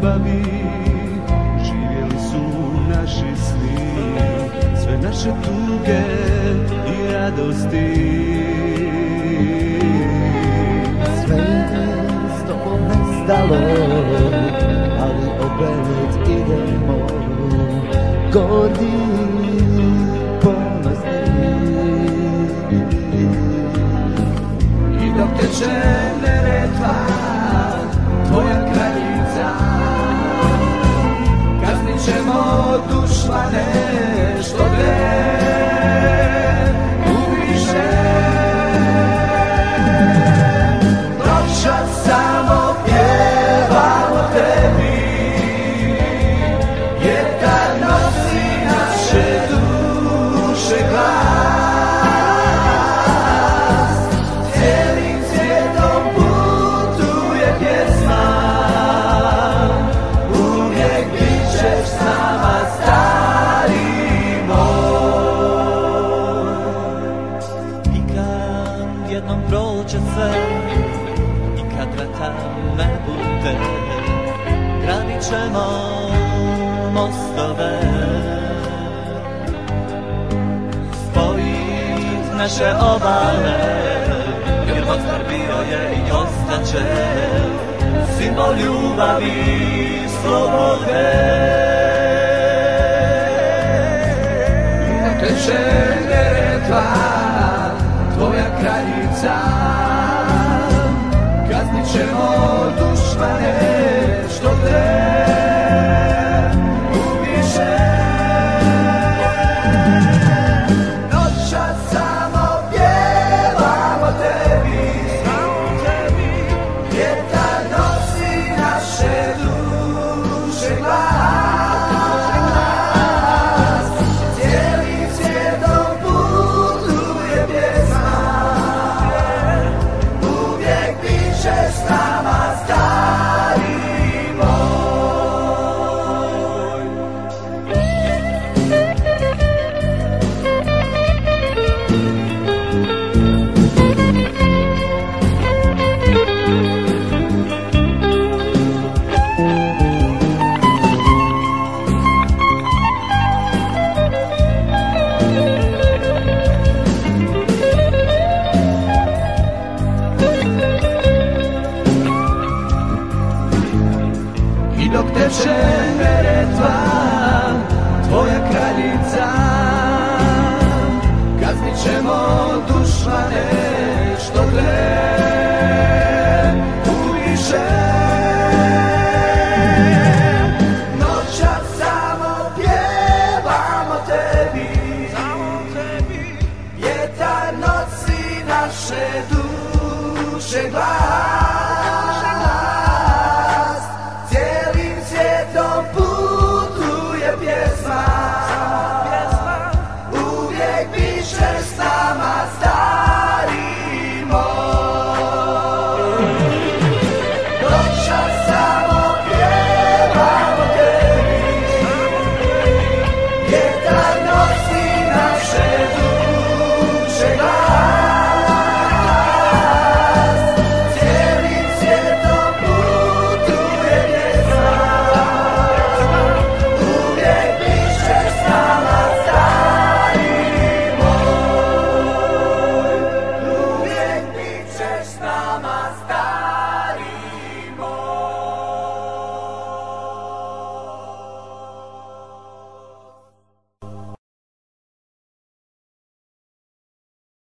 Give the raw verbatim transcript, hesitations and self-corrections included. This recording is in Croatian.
ljubavi živjeli su naši sni, sve naše tuge i radosti. Sve je s tobom nestalo, ali opet idemo gordi, ponosni. I dok teče Neretva, tvoja kraljica, kaznit ćemo dušmane što te uviše. Noćas samo pjevamo tebi, jer kad nosi naše duše glas. Jednom prođe se i kad vrata ne bude, gradit ćemo mostove, spojit naše obale, jer Mostar bio je i ostaće simbol ljubavi i slobode. Teče Neretva, tvoja kraljica, kaznit ćemo dušmane što te ubiše. Noćas samo pjevamo tebi, jer kad nosi naše duše glas. I dok teče Neretva,